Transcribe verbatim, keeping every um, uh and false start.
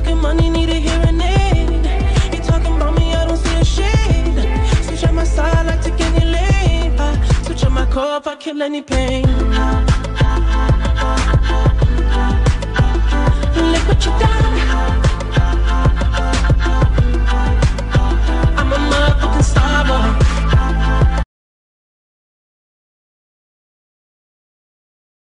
talking money, need a hearing aid. You talking about me, I don't see a shade. Switch on my side, like take any lane. I switch on my core if I kill any pain.